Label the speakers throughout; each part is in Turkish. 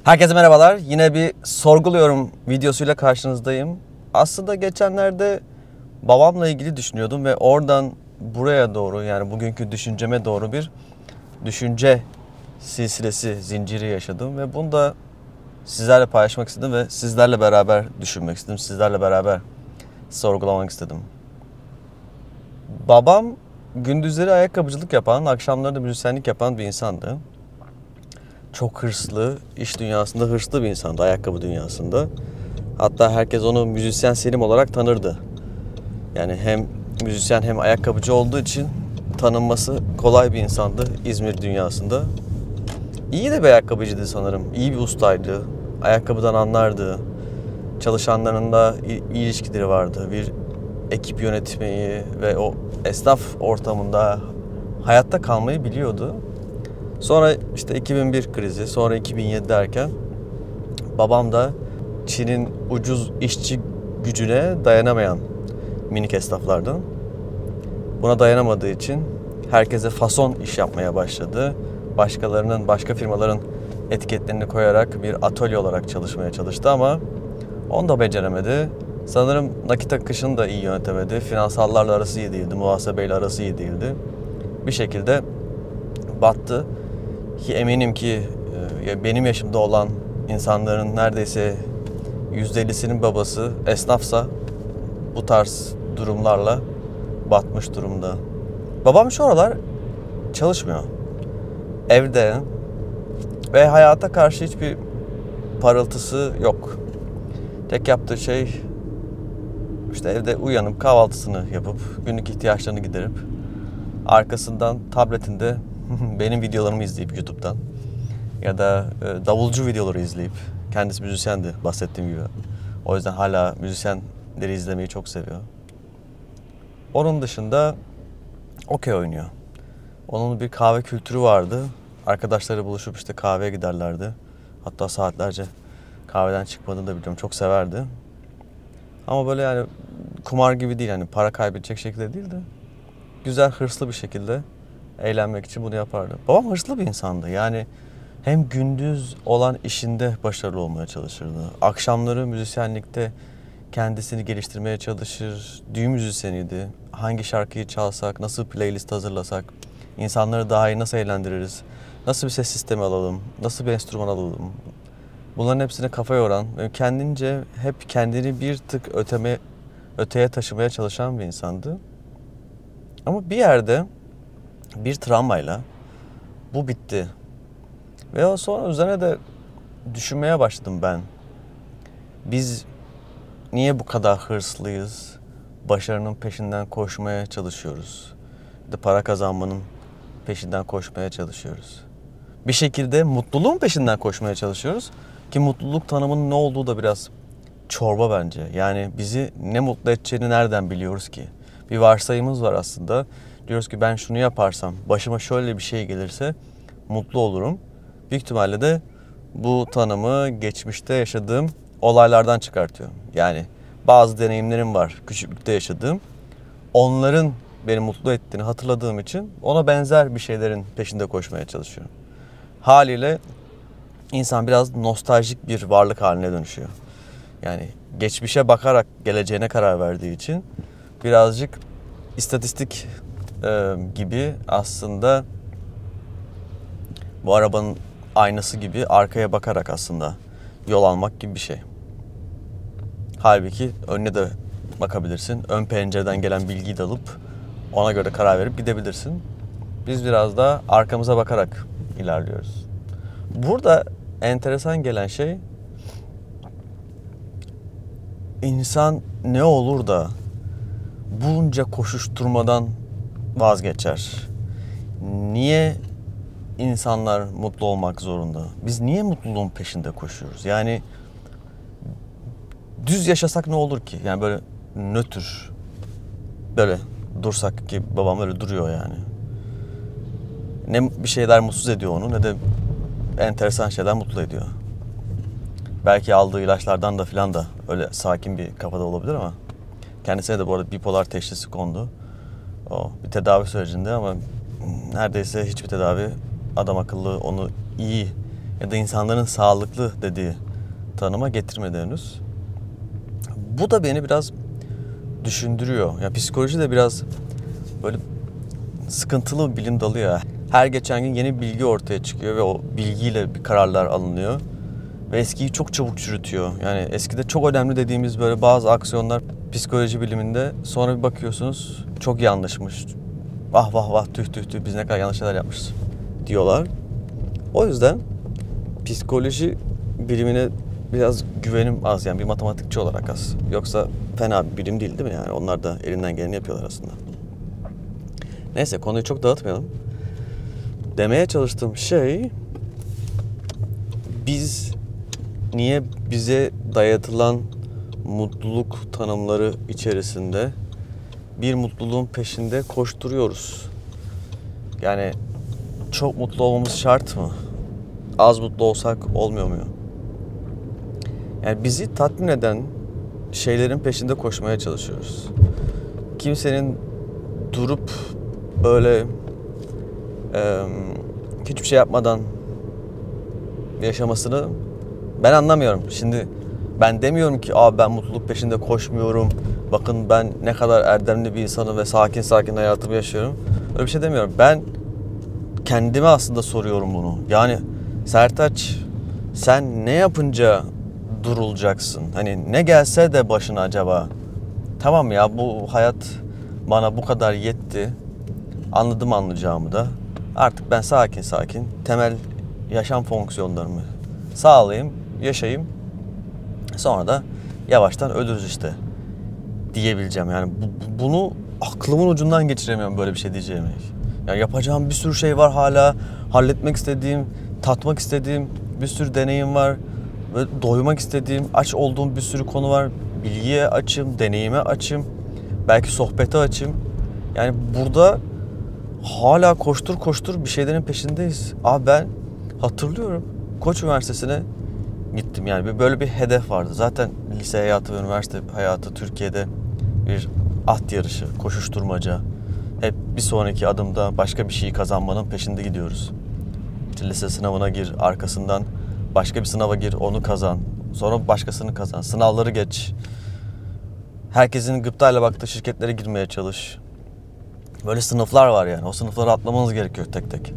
Speaker 1: Herkese merhabalar. Yine bir sorguluyorum videosuyla karşınızdayım. Aslında geçenlerde babamla ilgili düşünüyordum ve oradan buraya doğru, yani bugünkü düşünceme doğru bir düşünce silsilesi, zinciri yaşadım ve bunu da sizlerle paylaşmak istedim ve sizlerle beraber düşünmek istedim. Sizlerle beraber sorgulamak istedim. Babam gündüzleri ayakkabıcılık yapan, akşamları da müzisyenlik yapan bir insandı. Çok hırslı, iş dünyasında hırslı bir insandı, ayakkabı dünyasında. Hatta herkes onu müzisyen Selim olarak tanırdı. Yani hem müzisyen hem ayakkabıcı olduğu için tanınması kolay bir insandı İzmir dünyasında. İyi de bir ayakkabıcıydı sanırım. İyi bir ustaydı. Ayakkabıdan anlardı. Çalışanlarında ilişkileri vardı. Bir ekip yönetmeyi ve o esnaf ortamında hayatta kalmayı biliyordu. Sonra işte 2001 krizi, sonra 2007 derken babam da Çin'in ucuz işçi gücüne dayanamayan minik esnaflardan. Buna dayanamadığı için herkese fason iş yapmaya başladı. Başka firmaların etiketlerini koyarak bir atölye olarak çalışmaya çalıştı ama onu da beceremedi. Sanırım nakit akışını da iyi yönetemedi. Finansallarla arası iyi değildi, muhasebeyle arası iyi değildi. Bir şekilde battı. Ki eminim ki benim yaşımda olan insanların neredeyse %50'sinin babası esnafsa bu tarz durumlarla batmış durumda. Babam şu aralar çalışmıyor. Evde ve hayata karşı hiçbir parıltısı yok. Tek yaptığı şey işte evde uyanıp kahvaltısını yapıp günlük ihtiyaçlarını giderip arkasından tabletinde benim videolarımı izleyip YouTube'dan ya da davulcu videoları izleyip, kendisi müzisyendi bahsettiğim gibi. O yüzden hala müzisyenleri izlemeyi çok seviyor. Onun dışında okey oynuyor. Onun bir kahve kültürü vardı. Arkadaşları buluşup işte kahveye giderlerdi. Hatta saatlerce kahveden çıkmadığını da biliyorum. Çok severdi. Ama böyle yani kumar gibi değil, yani para kaybedecek şekilde değil de güzel, hırslı bir şekilde eğlenmek için bunu yapardı. Babam hırslı bir insandı. Yani hem gündüz olan işinde başarılı olmaya çalışırdı. Akşamları müzisyenlikte kendisini geliştirmeye çalışır. Düğün müzisyeniydi. Hangi şarkıyı çalsak, nasıl playlist hazırlasak, insanları daha iyi nasıl eğlendiririz, nasıl bir ses sistemi alalım, nasıl bir enstrüman alalım. Bunların hepsine kafa yoran, kendince hep kendini bir tık öteye taşımaya çalışan bir insandı. Ama bir yerde bir travmayla bu bitti. Ve sonra üzerine de düşünmeye başladım ben. Biz niye bu kadar hırslıyız? Başarının peşinden koşmaya çalışıyoruz. Bir de para kazanmanın peşinden koşmaya çalışıyoruz. Bir şekilde mutluluğun peşinden koşmaya çalışıyoruz. Ki mutluluk tanımının ne olduğu da biraz çorba bence. Yani bizi ne mutlu edeceğini nereden biliyoruz ki? Bir varsayımız var aslında. Diyoruz ki ben şunu yaparsam, başıma şöyle bir şey gelirse mutlu olurum. Büyük ihtimalle de bu tanımı geçmişte yaşadığım olaylardan çıkartıyor. Yani bazı deneyimlerim var küçüklükte yaşadığım. Onların beni mutlu ettiğini hatırladığım için ona benzer bir şeylerin peşinde koşmaya çalışıyorum. Haliyle insan biraz nostaljik bir varlık haline dönüşüyor. Yani geçmişe bakarak geleceğine karar verdiği için birazcık istatistik gibi aslında bu arabanın aynası gibi arkaya bakarak aslında yol almak gibi bir şey. Halbuki önüne de bakabilirsin. Ön pencereden gelen bilgiyi de alıp ona göre karar verip gidebilirsin. Biz biraz da arkamıza bakarak ilerliyoruz. Burada enteresan gelen şey, insan ne olur da bunca koşuşturmadan vazgeçer? Niye insanlar mutlu olmak zorunda? Biz niye mutluluğun peşinde koşuyoruz? Yani düz yaşasak ne olur ki? Yani böyle nötr, böyle dursak, ki babam öyle duruyor yani. Ne bir şeyler mutsuz ediyor onu, ne de enteresan şeyler mutlu ediyor. Belki aldığı ilaçlardan da filan da öyle sakin bir kafada olabilir ama kendisine de bu arada bipolar teşhisi kondu. O bir tedavi sürecinde ama neredeyse hiçbir tedavi adam akıllı onu iyi ya da insanların sağlıklı dediği tanıma getirmedi henüz. Bu da beni biraz düşündürüyor. Ya psikoloji de biraz böyle sıkıntılı bir bilim dalı ya. Her geçen gün yeni bir bilgi ortaya çıkıyor ve o bilgiyle bir kararlar alınıyor. Ve eskiyi çok çabuk çürütüyor. Yani eskide çok önemli dediğimiz böyle bazı aksiyonlar psikoloji biliminde sonra bir bakıyorsunuz çok yanlışmış. Vah vah vah tüh tüh tüh biz ne kadar yanlış şeyler yapmışız diyorlar. O yüzden psikoloji bilimine biraz güvenim az, yani bir matematikçi olarak az. Yoksa fena bir bilim değil mi yani? Onlar da elinden geleni yapıyorlar aslında. Neyse konuyu çok dağıtmayalım. Demeye çalıştığım şey, biz niye bize dayatılan mutluluk tanımları içerisinde bir mutluluğun peşinde koşturuyoruz? Yani çok mutlu olmamız şart mı? Az mutlu olsak olmuyor mu? Yani bizi tatmin eden şeylerin peşinde koşmaya çalışıyoruz. Kimsenin durup böyle hiçbir şey yapmadan yaşamasını ben anlamıyorum. Şimdi ben demiyorum ki ben mutluluk peşinde koşmuyorum. Bakın ben ne kadar erdemli bir insanım ve sakin sakin hayatımı yaşıyorum. Öyle bir şey demiyorum. Ben kendime aslında soruyorum bunu. Yani Sertaç, sen ne yapınca durulacaksın? Hani ne gelse de başına acaba? Tamam ya, bu hayat bana bu kadar yetti. Anladım anlayacağımı da. Artık ben sakin sakin temel yaşam fonksiyonlarımı sağlayayım, yaşayayım. Sonra da yavaştan ölürüz işte diyebileceğim. Yani bunu aklımın ucundan geçiremiyorum böyle bir şey diyeceğimi. Yani yapacağım bir sürü şey var hala. Halletmek istediğim, tatmak istediğim bir sürü deneyim var. Ve doymak istediğim, aç olduğum bir sürü konu var. Bilgiye açım, deneyime açım. Belki sohbete açım. Yani burada hala koştur koştur bir şeylerin peşindeyiz. Ben hatırlıyorum, Koç Üniversitesi'ne gittim. Yani böyle bir hedef vardı. Zaten lise hayatı ve üniversite hayatı Türkiye'de bir at yarışı, koşuşturmaca. Hep bir sonraki adımda başka bir şeyi kazanmanın peşinde gidiyoruz. İşte lise sınavına gir, arkasından başka bir sınava gir, onu kazan. Sonra başkasını kazan. Sınavları geç. Herkesin gıptayla baktığı şirketlere girmeye çalış. Böyle sınıflar var yani. O sınıfları atlamanız gerekiyor tek tek.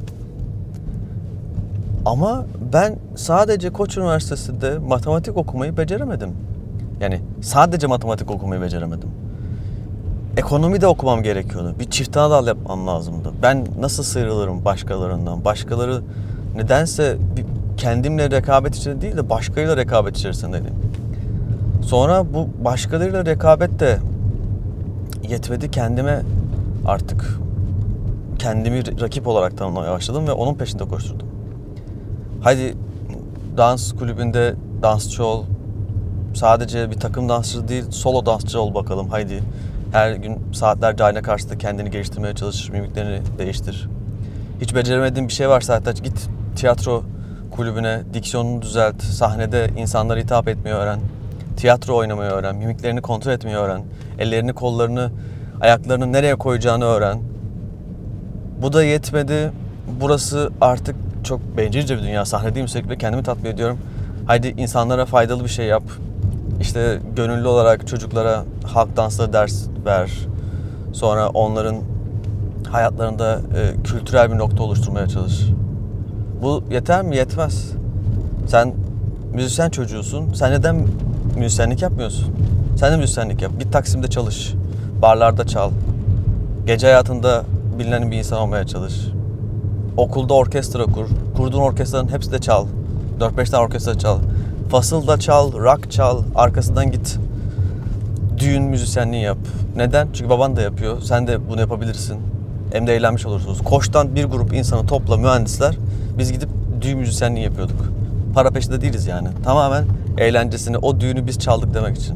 Speaker 1: Ama ben sadece Koç Üniversitesi'nde matematik okumayı beceremedim. Yani sadece matematik okumayı beceremedim. Ekonomi de okumam gerekiyordu. Bir çift ana dal yapmam lazımdı. Ben nasıl sıyrılırım başkalarından? Başkaları nedense kendimle rekabet içinde değil de başkalarıyla rekabet içerisindeydim. Sonra bu başkalarıyla rekabet de yetmedi. Artık kendimi rakip olarak tanımlamaya başladım ve onun peşinde koşturdum. Hadi dans kulübünde dansçı ol. Sadece bir takım dansçı değil, solo dansçı ol bakalım. Haydi her gün saatlerce ayna karşısında kendini geliştirmeye çalış, mimiklerini değiştir. Hiç beceremediğin bir şey varsa hatta git tiyatro kulübüne, diksiyonunu düzelt, sahnede insanlara hitap etmeyi öğren. Tiyatro oynamayı öğren, mimiklerini kontrol etmeyi öğren. Ellerini, kollarını, ayaklarını nereye koyacağını öğren. Bu da yetmedi. Burası artık çok bencilce bir dünya. Sahnedeyim sürekli, kendimi tatmin ediyorum. Haydi insanlara faydalı bir şey yap. İşte gönüllü olarak çocuklara halk dansları ders ver. Sonra onların hayatlarında kültürel bir nokta oluşturmaya çalış. Bu yeter mi? Yetmez. Sen müzisyen çocuğusun. Sen neden müzisyenlik yapmıyorsun? Sen de müzisyenlik yap. Git Taksim'de çalış. Barlarda çal. Gece hayatında bilinen bir insan olmaya çalış. Okulda orkestra kur. Kurduğun orkestraların hepsi de çal. 4-5 tane orkestra çal. Fasılda çal, rock çal. Arkasından git düğün müzisyenliği yap. Neden? Çünkü baban da yapıyor. Sen de bunu yapabilirsin. Hem de eğlenmiş olursunuz. Koç'tan bir grup insanı topla, mühendisler. Biz gidip düğün müzisyenliği yapıyorduk. Para peşinde değiliz yani. Tamamen eğlencesini, o düğünü biz çaldık demek için.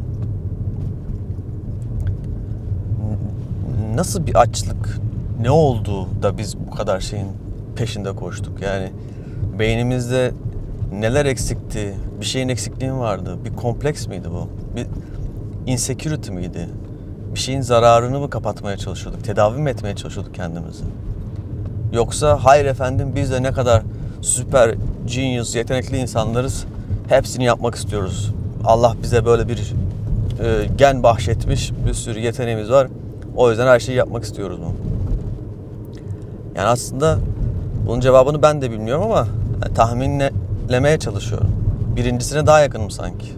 Speaker 1: Nasıl bir açlık, ne oldu da biz bu kadar şeyin peşinde koştuk? Yani beynimizde neler eksikti? Bir şeyin eksikliği mi vardı? Bir kompleks miydi bu? Bir insecurity miydi? Bir şeyin zararını mı kapatmaya çalışıyorduk? Tedavi mi etmeye çalışıyorduk kendimizi? Yoksa hayır efendim biz de ne kadar süper genius, yetenekli insanlarız. Hepsini yapmak istiyoruz. Allah bize böyle bir gen bahşetmiş, bir sürü yeteneğimiz var. O yüzden her şeyi yapmak istiyoruz mu? Yani aslında bunun cevabını ben de bilmiyorum ama tahminlemeye çalışıyorum. Birincisine daha yakınım sanki.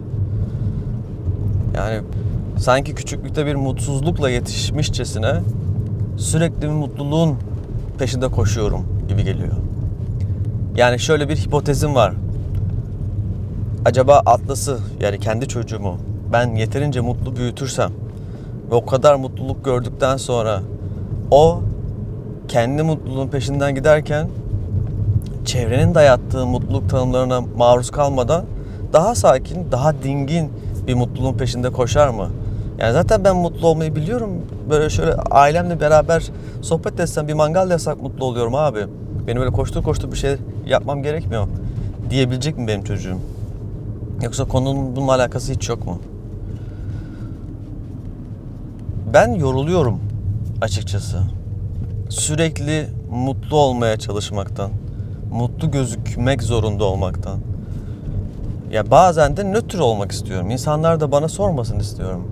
Speaker 1: Yani sanki küçüklükte bir mutsuzlukla yetişmişçesine sürekli bir mutluluğun peşinde koşuyorum gibi geliyor. Yani şöyle bir hipotezim var. Acaba Atlas'ı, yani kendi çocuğumu ben yeterince mutlu büyütürsem ve o kadar mutluluk gördükten sonra o kendi mutluluğun peşinden giderken çevrenin dayattığı mutluluk tanımlarına maruz kalmadan daha sakin, daha dingin bir mutluluğun peşinde koşar mı? Yani zaten ben mutlu olmayı biliyorum. Böyle şöyle ailemle beraber sohbet etsem, bir mangal yasak mutlu oluyorum abi. Benim böyle koştur bir şey yapmam gerekmiyor diyebilecek mi benim çocuğum? Yoksa konunun bununla alakası hiç yok mu? Ben yoruluyorum açıkçası. Sürekli mutlu olmaya çalışmaktan, mutlu gözükmek zorunda olmaktan. Ya bazen de nötr olmak istiyorum. İnsanlar da bana sormasın istiyorum.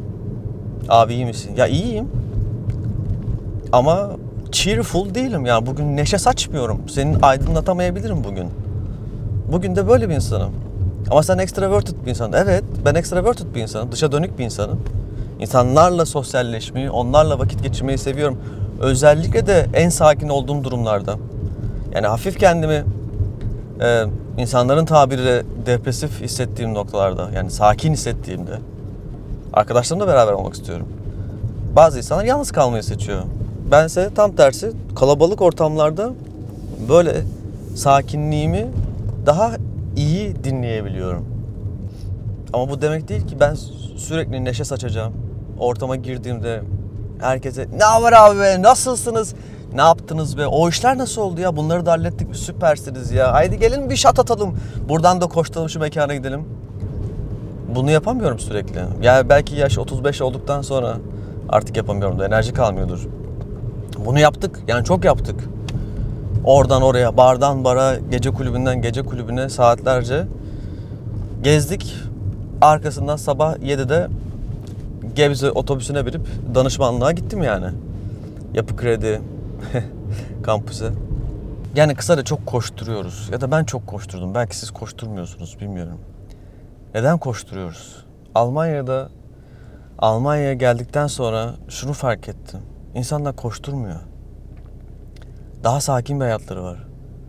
Speaker 1: Abi iyi misin? Ya iyiyim. Ama cheerful değilim. Yani bugün neşe saçmıyorum. Seni aydınlatamayabilirim bugün. Bugün de böyle bir insanım. Ama sen extroverted bir insansın. Evet, ben extroverted bir insanım. Dışa dönük bir insanım. İnsanlarla sosyalleşmeyi, onlarla vakit geçirmeyi seviyorum. Özellikle de en sakin olduğum durumlarda. Yani hafif kendimi insanların tabiriyle depresif hissettiğim noktalarda, yani sakin hissettiğimde arkadaşlarımla beraber olmak istiyorum. Bazı insanlar yalnız kalmayı seçiyor. Bense tam tersi, kalabalık ortamlarda böyle sakinliğimi daha iyi dinleyebiliyorum. Ama bu demek değil ki ben sürekli neşe saçacağım. Ortama girdiğimde herkese "Ne haber abi be, nasılsınız? Ne yaptınız be? O işler nasıl oldu ya? Bunları da hallettik mi? Süpersiniz ya. Haydi gelin bir şat atalım. Buradan da koşturalım, şu mekana gidelim." Bunu yapamıyorum sürekli. Yani belki yaş 35 olduktan sonra artık yapamıyorum da, enerji kalmıyordur. Bunu yaptık. Yani çok yaptık. Oradan oraya, bardan bara, gece kulübünden gece kulübüne saatlerce gezdik. Arkasından sabah 7'de Gebze otobüsüne binip danışmanlığa gittim yani. Yapı Kredi kampüse. Yani kısaca çok koşturuyoruz. Ya da ben çok koşturdum. Belki siz koşturmuyorsunuz, bilmiyorum. Neden koşturuyoruz? Almanya'ya geldikten sonra şunu fark ettim. İnsanlar koşturmuyor. Daha sakin bir hayatları var.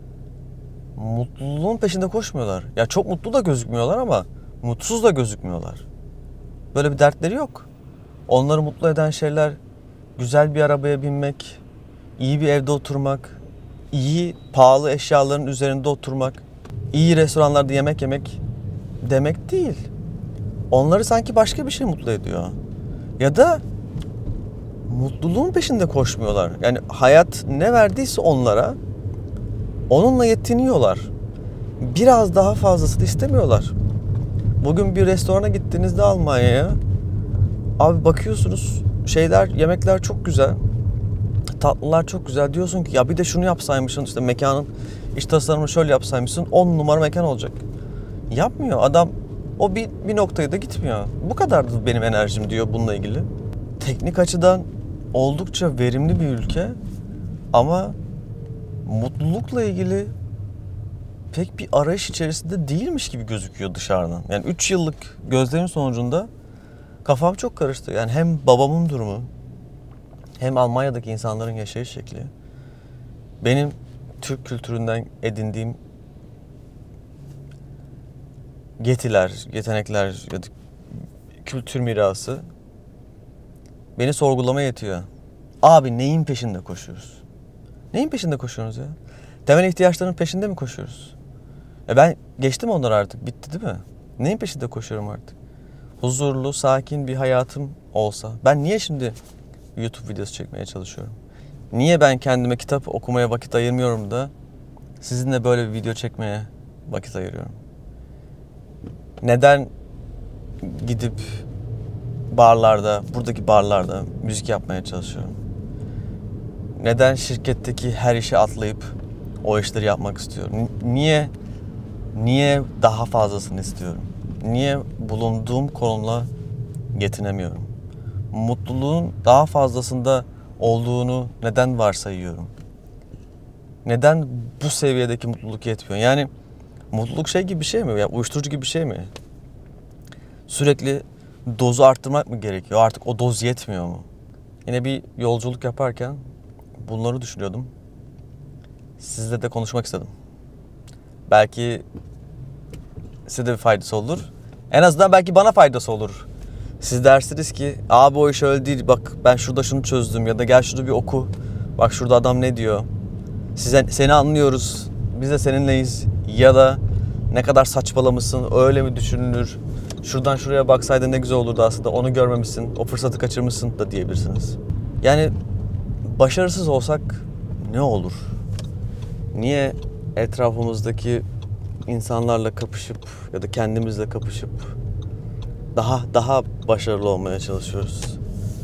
Speaker 1: Mutluluğun peşinde koşmuyorlar. Ya çok mutlu da gözükmüyorlar ama mutsuz da gözükmüyorlar. Böyle bir dertleri yok. Onları mutlu eden şeyler güzel bir arabaya binmek, iyi bir evde oturmak, iyi pahalı eşyaların üzerinde oturmak, iyi restoranlarda yemek yemek demek değil. Onları sanki başka bir şey mutlu ediyor. Ya da mutluluğun peşinde koşmuyorlar. Yani hayat ne verdiyse onlara, onunla yetiniyorlar. Biraz daha fazlasını istemiyorlar. Bugün bir restorana gittiğinizde Almanya'ya, abi bakıyorsunuz yemekler çok güzel. Tatlılar çok güzel. Diyorsun ki ya bir de şunu yapsaymışsın, işte mekanın iç tasarımını şöyle yapsaymışsın, 10 numara mekan olacak. Yapmıyor adam. O bir noktaya da gitmiyor. Bu kadardı benim enerjim diyor bununla ilgili. Teknik açıdan oldukça verimli bir ülke ama mutlulukla ilgili pek bir arayış içerisinde değilmiş gibi gözüküyor dışarıdan. Yani 3 yıllık gözlemin sonucunda kafam çok karıştı. Yani hem babamın durumu, hem Almanya'daki insanların yaşayış şekli, benim Türk kültüründen edindiğim yetenekler ya da kültür mirası beni sorgulamaya yetiyor. Abi neyin peşinde koşuyoruz? Neyin peşinde koşuyoruz ya? Temel ihtiyaçların peşinde mi koşuyoruz? Ben geçtim onları artık. Bitti değil mi? Neyin peşinde koşuyorum artık? Huzurlu, sakin bir hayatım olsa. Ben niye şimdi YouTube videosu çekmeye çalışıyorum? Niye ben kendime kitap okumaya vakit ayırmıyorum da sizinle böyle bir video çekmeye vakit ayırıyorum? Neden gidip buradaki barlarda müzik yapmaya çalışıyorum? Neden şirketteki her işi atlayıp o işleri yapmak istiyorum? Niye daha fazlasını istiyorum? Niye bulunduğum konumla yetinemiyorum? Mutluluğun daha fazlasında olduğunu neden varsayıyorum? Neden bu seviyedeki mutluluk yetmiyor? Yani mutluluk şey gibi bir şey mi? Ya uyuşturucu gibi bir şey mi? Sürekli dozu arttırmak mı gerekiyor? Artık o doz yetmiyor mu? Yine bir yolculuk yaparken bunları düşünüyordum. Sizle de konuşmak istedim. Belki size de bir faydası olur. En azından belki bana faydası olur. Siz dersiniz ki abi o iş öyle değil, bak ben şurada şunu çözdüm, ya da gel şurada bir oku. Bak şurada adam ne diyor. Seni anlıyoruz. Biz de seninleyiz. Ya da ne kadar saçmalamışsın, öyle mi düşünülür? Şuradan şuraya baksaydın ne güzel olurdu aslında. Onu görmemişsin, o fırsatı kaçırmışsın da diyebilirsiniz. Yani başarısız olsak ne olur? Niye etrafımızdaki insanlarla kapışıp ya da kendimizle kapışıp daha başarılı olmaya çalışıyoruz?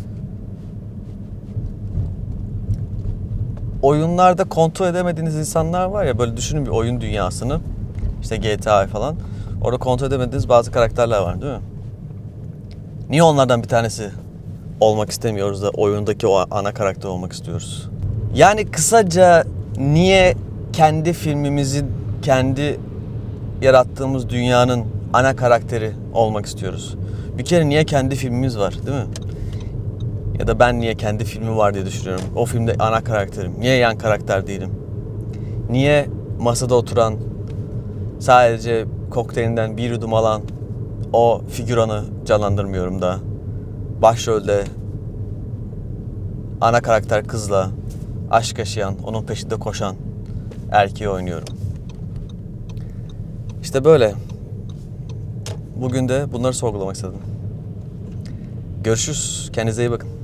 Speaker 1: Oyunlarda kontrol edemediğiniz insanlar var ya, böyle düşünün bir oyun dünyasını. İşte GTA falan. Orada kontrol edemediğiniz bazı karakterler var değil mi? Niye onlardan bir tanesi olmak istemiyoruz da oyundaki o ana karakter olmak istiyoruz? Yani kısaca niye kendi filmimizin, kendi yarattığımız dünyanın ana karakteri olmak istiyoruz? Bir kere niye kendi filmimiz var değil mi? Ya da ben niye kendi filmi var diye düşünüyorum. O filmde ana karakterim. Niye yan karakter değilim? Niye masada oturan, sadece kokteylinden bir yudum alan o figüranı canlandırmıyorum da başrolde ana karakter kızla aşk yaşayan, onun peşinde koşan erkeği oynuyorum. İşte böyle. Bugün de bunları sorgulamak istedim. Görüşürüz. Kendinize iyi bakın.